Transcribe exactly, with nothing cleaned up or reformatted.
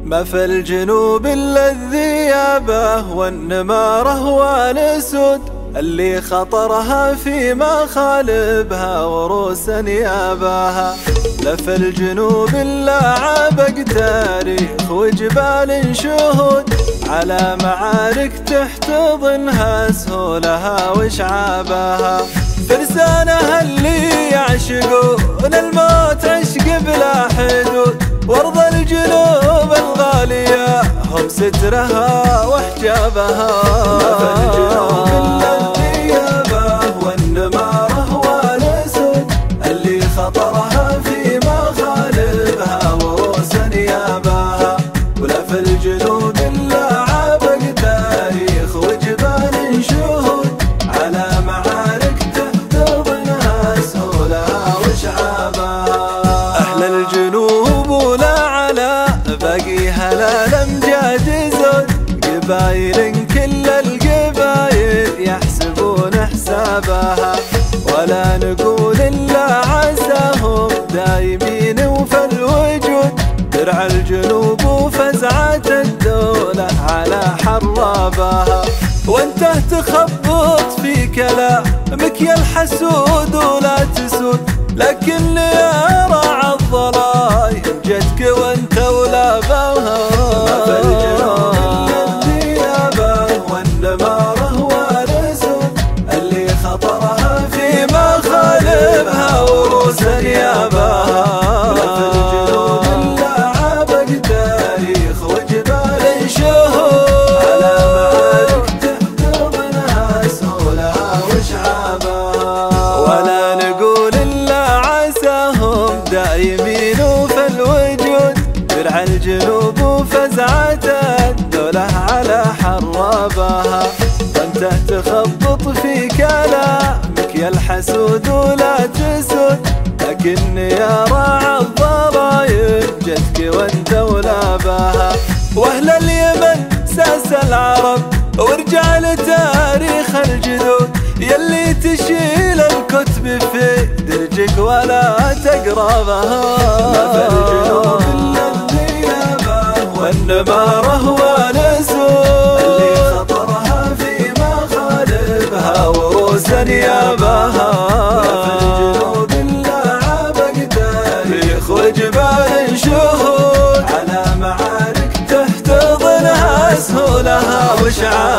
ما في الجنوب إلا الذيابة والنمارة والأسود اللي خطرها في مخالبها وروس نيابها. لا في الجنوب إلا عبق تاريخ وجبال شهود على معارك تحتضنها سهولها وشعابها. فرسانها اللي يعشقون الموت عشق بلا حدود وارض الجنوب الغالية هم سترها وحجابها. ما في الجنوب إلا الثيابة والنمارة والأسود اللي خطرها في مخالبها وروس نيابها. ولا في الجنوب إلا عبق تاريخ وجبال شهود على معارك تحتضنها سهولها وشعابها. أهل الجنوب ولا على باقيها لا الأمجاد زود قبايل كل القبايل يحسبون حسابها. ولا نقول إلا عساهم دايمين وفي الوجود درع الجنوب وفزعة الدولة على حرابها. وانت تخبط في كلامك يا الحسود ولا تسود لكن يا راعى الضلايم جتك وانت ولا بها. ما في الجنوب إلا الثيابة والنمارة والأسود اللي خطرها في مخالبها وروس نيابها. ما في الجنوب إلا عبق تاريخ وجبال شهود على معارك تحتضنها سهولها وشعابها. ولا نقول إلا عساهم دايمين وفي الوجود درع الجنوب وفزعة الدولة على حرابها. وانت تخبط في كلامك يا الحسود ولا تسود لكن يا راعى الضرايب جتك وانت ولا بها. واهل اليمن ساس العرب وارجع لتاريخ الجدود يلي تشيل الكتب في درجك ولا تقربها. ما في الجنوب إلا الثيابة والنمارة والأسود اللي خطرها في مخالبها وروس نيابها. ما في الجنوب إلا عبق تاريخ وجبال شهود على معارك تحتضنها سهولها وشعابها.